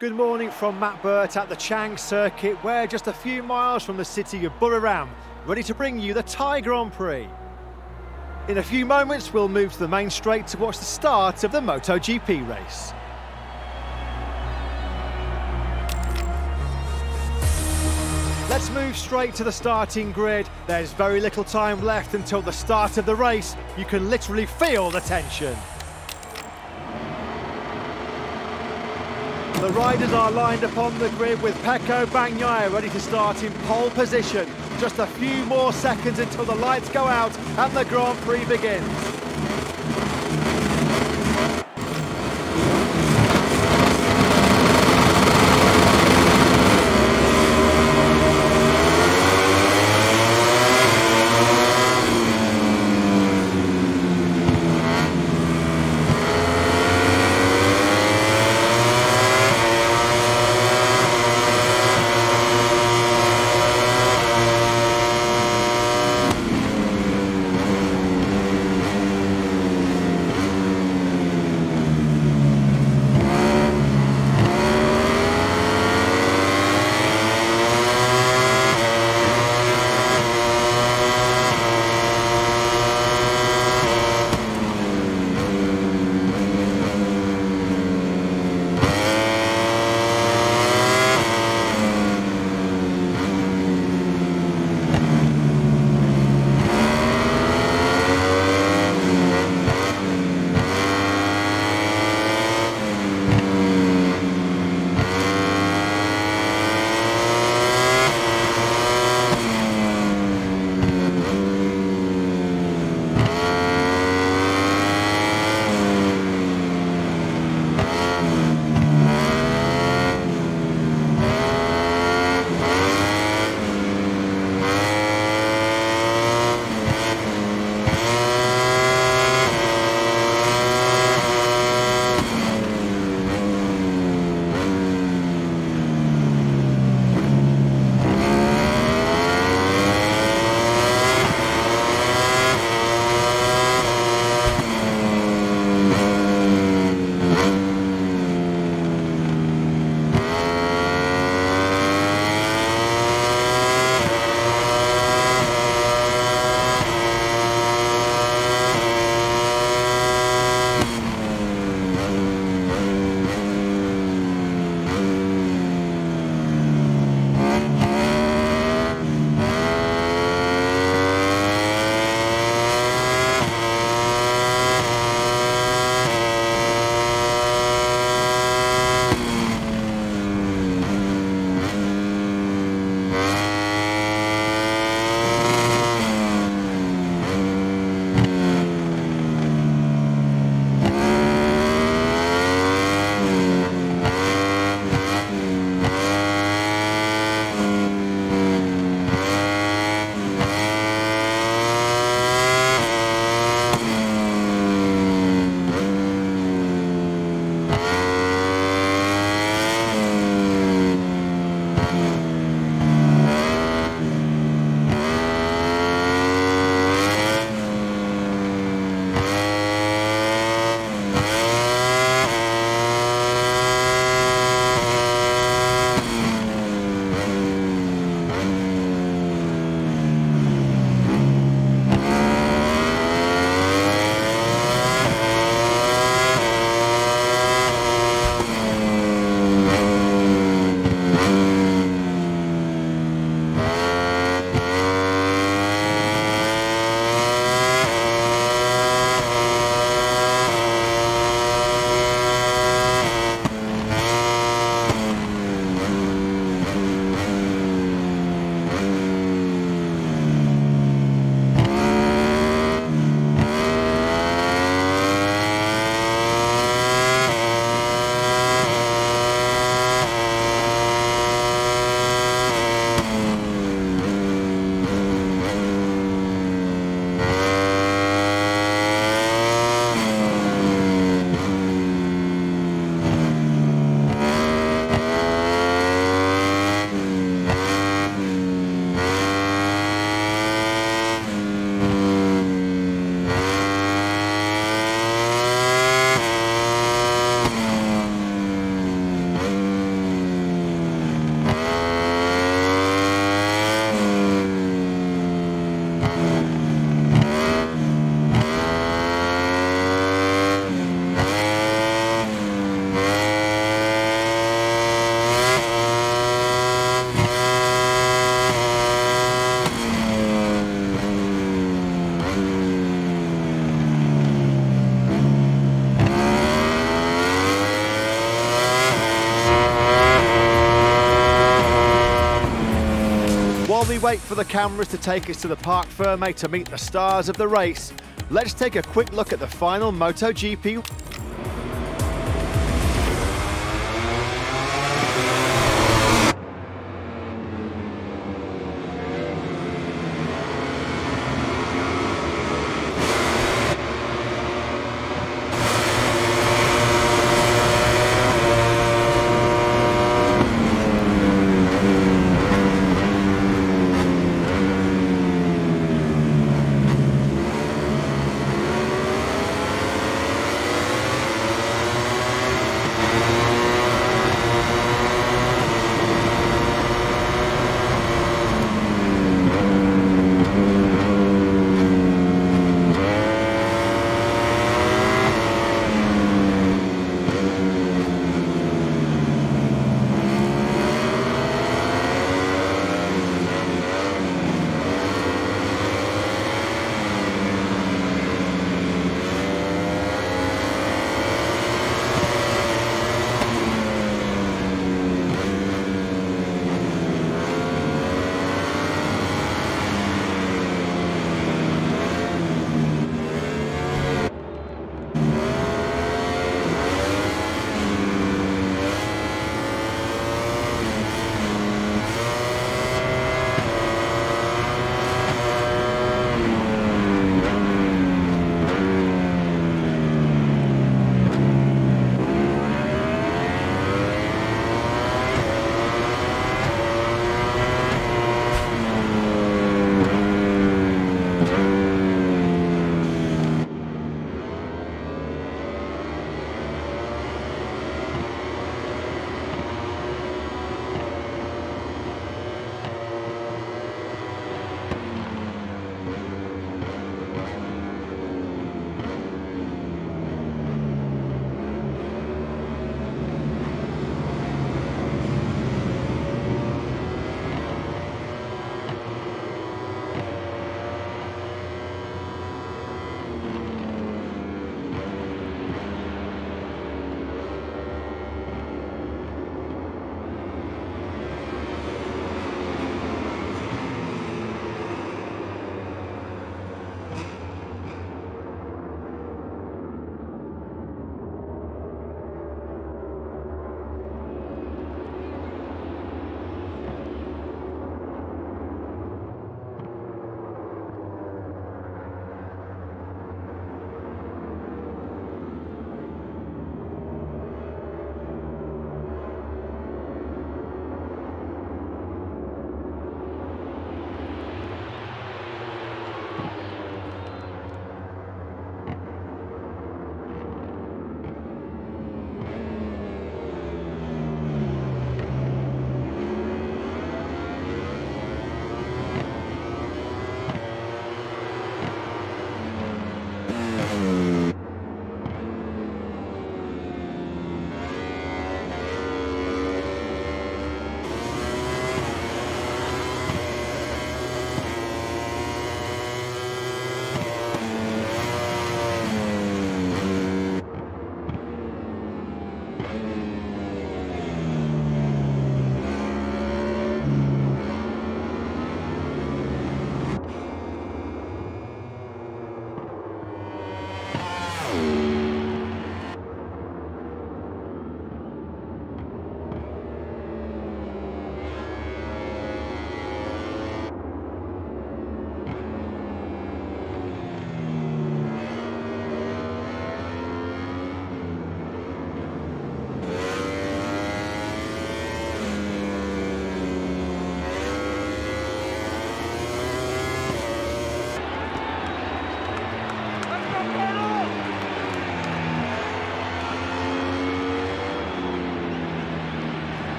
Good morning from Matt Burt at the Chang Circuit. We're just a few miles from the city of Buriram, ready to bring you the Thai Grand Prix. In a few moments, we'll move to the main straight to watch the start of the MotoGP race. Let's move straight to the starting grid. There's very little time left until the start of the race. You can literally feel the tension. The riders are lined up on the grid with Pecco Bagnaia ready to start in pole position. Just a few more seconds until the lights go out and the Grand Prix begins. we wait for the cameras to take us to the Parc Fermé to meet the stars of the race, let's take a quick look at the final MotoGP.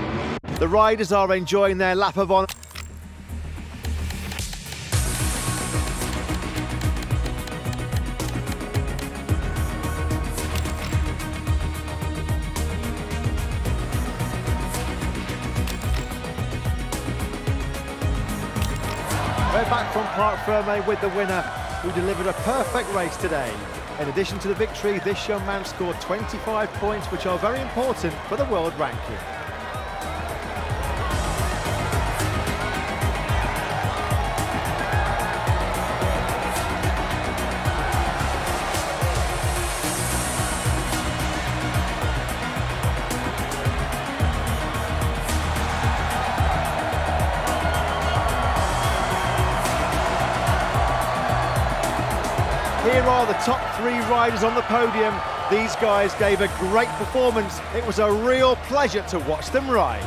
The riders are enjoying their lap of honour. We're back from Parc Ferme with the winner, who delivered a perfect race today. In addition to the victory, this young man scored 25 points, which are very important for the world ranking. Here are the top 3 riders on the podium. These guys gave a great performance. It was a real pleasure to watch them ride.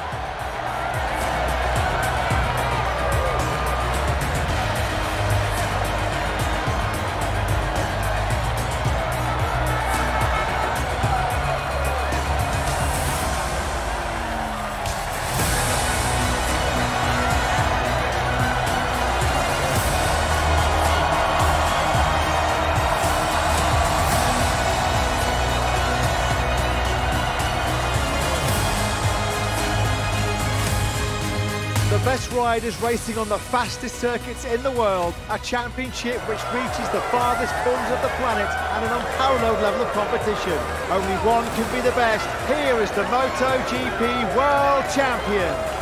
The best riders racing on the fastest circuits in the world, a championship which reaches the farthest corners of the planet and an unparalleled level of competition. Only one can be the best. Here is the MotoGP World Champion.